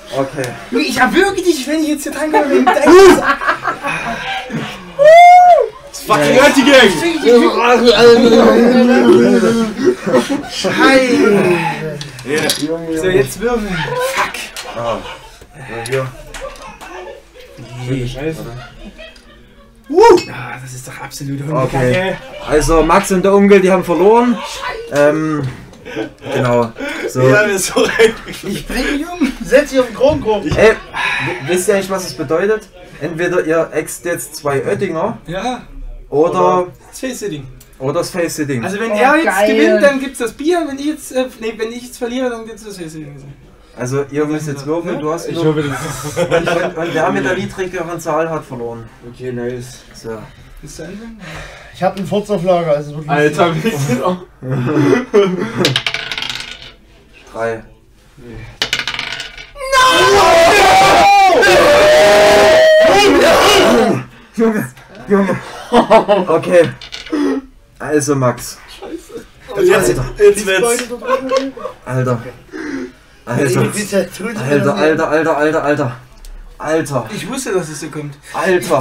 Okay. Ich erwürge dich, wenn ich jetzt hier reinkomme. Wegen deinem Fucking Anti-Gang! Scheiße! So, jetzt würfeln. Fuck! Ah. Ja, hier. Scheiße. Ah, das ist doch absolut Okay. Also Max und der Onkel, die haben verloren. Genau. So. Ja, das ist so rein. Ich bring mich um. Setz dich auf den Kronkorb. Ey, wisst ihr eigentlich, was es bedeutet? Entweder ihr ext jetzt 2 Oettinger Ja. oder Das Face-Sitting. das Face-Sitting. Also wenn Oh, er jetzt geil. gewinnt, dann gibt's das Bier. Wenn ich jetzt, wenn ich jetzt verliere, dann gibt's das Face-Sitting. Also ihr müsst jetzt würfeln, du hast Ich nur... hoffe, das ist. Und der mit der niedrigeren Zahl hat verloren. Okay, nice. So. Ist zu Ende? Ich hab einen Furz auf Lager, also wirklich. Alter, wie ist das auch? 3. Junge. Okay. Also Max. Jetzt wird's. Alter. Alter. Ich wusste, dass es so kommt. Alter.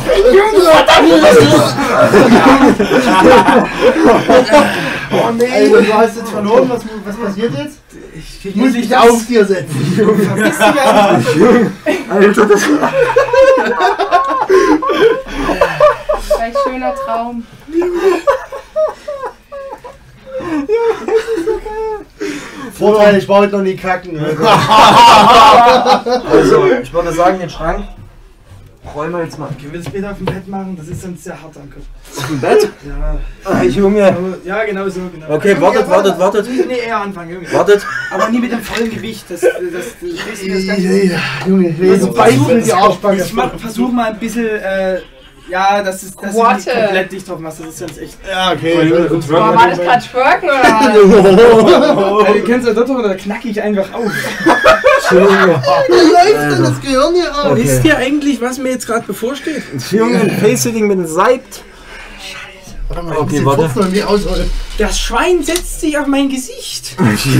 Oh nee, Alter, du hast jetzt verloren, was passiert jetzt? Ich Muss ich auf dir setzen? Vergiss dich ja. Alter, das... Ein schöner Traum. Vorteil, ich war heute noch nie kacken. Also, ich würde sagen, den Schrank räumen wir jetzt mal. Können wir das später auf dem Bett machen? Das ist sonst sehr hart am Kopf. Auf dem Bett? Ja. Junge. Aber, ja, genau so. Genau. Okay, Junge, wartet. Nee, eher anfangen, Junge. Wartet. Aber nie mit dem vollen Gewicht. Das Junge, ich will Also jetzt beißen die Arschbacke. Ich versuch mal ein bisschen, ja, dass du nicht Quarte. komplett dicht drauf machst. Das ist sonst echt... Ja, okay. Boah, war das gerade Twerken oder was? Ja, du kennst ja dort, da knacke ich einfach auf. Wie läuft denn das Gehirn hier auf? Okay. Wisst ihr eigentlich, was mir jetzt gerade bevorsteht? Junge, ein Face-Sitting mit dem Seibt. Warte mal, Okay, ich warte. noch nie ausholen. Das Schwein setzt sich auf mein Gesicht.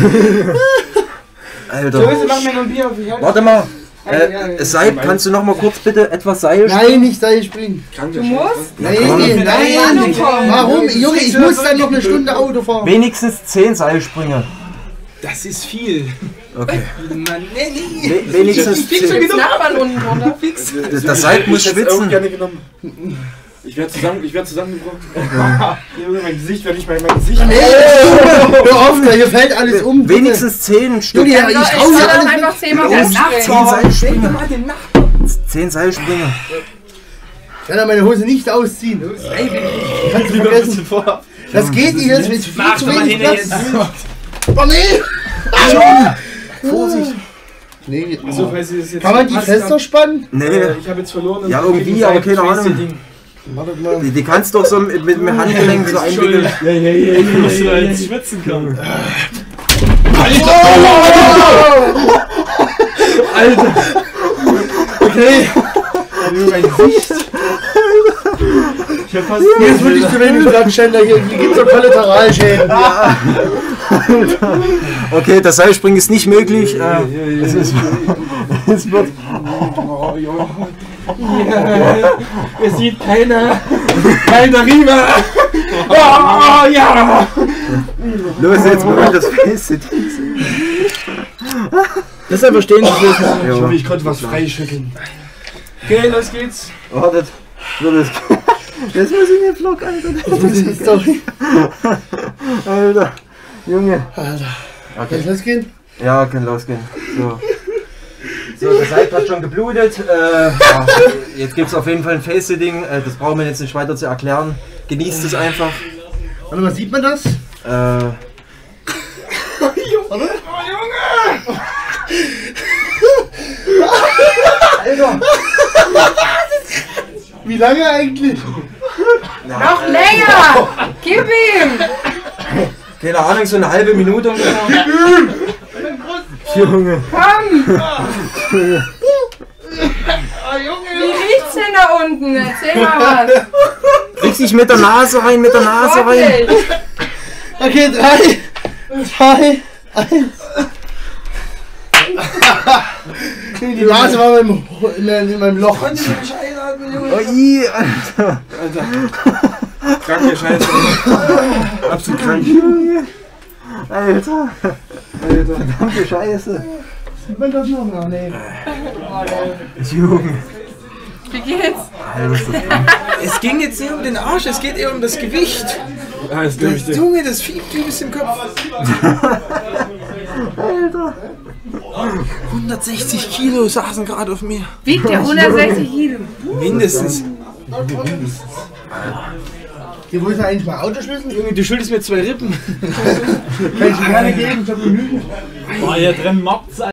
Alter. So, mach mir noch ein Bier auf. Ich Warte mal. Ja. Seib, kannst du noch mal kurz bitte etwas Seil Nein, nicht Seil springen. Du musst? Nein, komm. nein. Komm. Warum? Junge, ich muss dann noch eine Stunde Auto fahren. Wenigstens 10 Seilsprünge. Das ist viel. Okay. Mann, nee. Wenigstens Fix schon 10. genug. Nachbarn unten drunter. Fix. Das Seib muss Ich hätte es auch schwitzen. gerne genommen. Ich werde zusammengebrochen. Junge, mein Gesicht, wenn ich mein Gesicht. Nee, hör auf, hier fällt alles um. bitte. Wenigstens 10 Stück. Junge, ich Ich hau soll hier dann alles einfach weg. 10 Mal Los, hochspringen. 10 Seilsprünge. Mal den Nachbarn. 10 Seilsprünge. Ich kann ja meine Hose nicht ausziehen. Kannst du vergessen. Das geht nicht, das ist viel Mach zu doch mal wenig hin Platz. jetzt. Oh nee! Vorsicht. Nee, So, falls ihr das jetzt kann man die passt, fester spannen? Nee. Ich habe jetzt verloren. Ja, irgendwie, aber keine Ahnung. Warte mal. Die kannst du doch so mit dem Handgelenk so einwickeln. Ja, ich muss da jetzt schwitzen kommen. Alter! Okay, Mein Gesicht. Ich hab fast. hier ist wirklich zu wenig Blattständer, hier gibt es so Kollateralschäden. Okay, das Seilspringen ist nicht möglich. Es wird... Es sieht keiner rüber. Oh, ja. Los, jetzt mal das Face. Das ist aber stehen. Ich hoffe, ich konnte was freischütteln. Okay, los geht's. Wartet. Das muss in den Vlog, Alter. Sorry. Alter. Junge. Alter. Okay. Kann ich losgehen? Ja, kann losgehen. So, das Seil hat schon geblutet. Ja, jetzt gibt es auf jeden Fall ein Face-Sitting. Das brauchen wir jetzt nicht weiter zu erklären. Genießt es einfach. Warte mal, sieht man das? Warte. Alter! Wie lange eigentlich? Noch länger! Gib ihm! Keine Ahnung, so eine halbe Minute ungefähr. Junge. Komm! Wie riecht's denn da unten? Erzähl mal was. Krieg dich mit der Nase rein, mit der Nase rein. Wirklich. Okay, 3, 2, 1. Die Nase war in meinem Loch. Konnte ich nicht einatmen, Junge. Oh, Alter. Alter. Kranke Scheiße. Absolut krank. Alter. Verdammte Scheiße. Sieht man das noch? Ach, nee. Junge. Wie geht's? Alter, ist das krank. Es ging jetzt nicht um den Arsch, es geht eher um das Gewicht. Ah, das glaube ich dir. Junge, das fiebt übelst im Kopf. Alter. 160 Kilo saßen gerade auf mir. Wiegt der 160 Kilo? Mindestens. Hier, wo ist denn eigentlich mein Autoschlüssel? Junge, du schuldest mir 2 Rippen. Kann ich dir gerne geben, ich hab Gemüse. Boah, hier drin mobt's